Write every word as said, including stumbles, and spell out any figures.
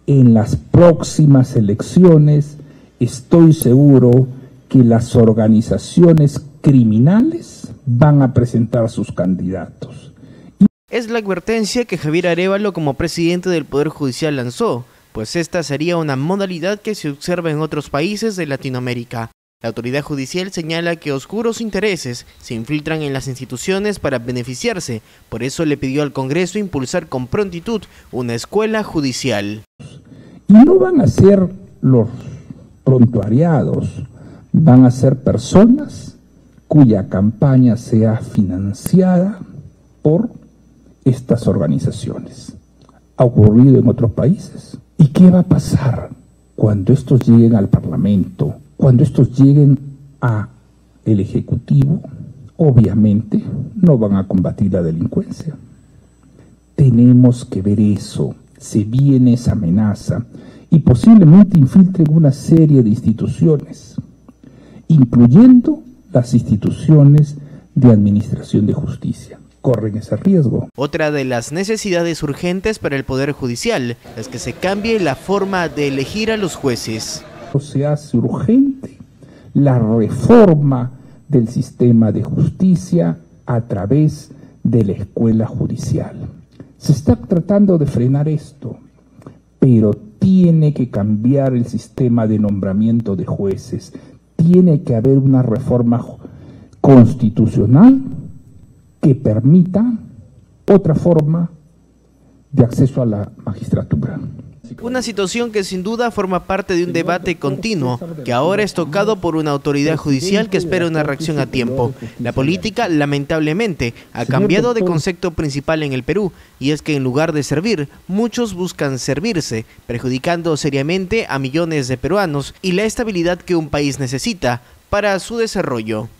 En las próximas elecciones estoy seguro que las organizaciones criminales van a presentar sus candidatos. Es la advertencia que Javier Arévalo como presidente del Poder Judicial lanzó, pues esta sería una modalidad que se observa en otros países de Latinoamérica. La autoridad judicial señala que oscuros intereses se infiltran en las instituciones para beneficiarse, por eso le pidió al Congreso impulsar con prontitud una escuela judicial. Y no van a ser los prontuariados, van a ser personas cuya campaña sea financiada por estas organizaciones. Ha ocurrido en otros países. ¿Y qué va a pasar cuando estos lleguen al Parlamento? Cuando estos lleguen al Ejecutivo, obviamente no van a combatir la delincuencia. Tenemos que ver eso. Se viene esa amenaza y posiblemente infiltren una serie de instituciones, incluyendo las instituciones de administración de justicia. Corren ese riesgo. Otra de las necesidades urgentes para el Poder Judicial es que se cambie la forma de elegir a los jueces. Se hace urgente la reforma del sistema de justicia a través de la escuela judicial. Se está tratando de frenar esto, pero tiene que cambiar el sistema de nombramiento de jueces. Tiene que haber una reforma constitucional que permita otra forma de acceso a la magistratura. Una situación que sin duda forma parte de un debate continuo, que ahora es tocado por una autoridad judicial que espera una reacción a tiempo. La política, lamentablemente, ha cambiado de concepto principal en el Perú, y es que en lugar de servir, muchos buscan servirse, perjudicando seriamente a millones de peruanos y la estabilidad que un país necesita para su desarrollo.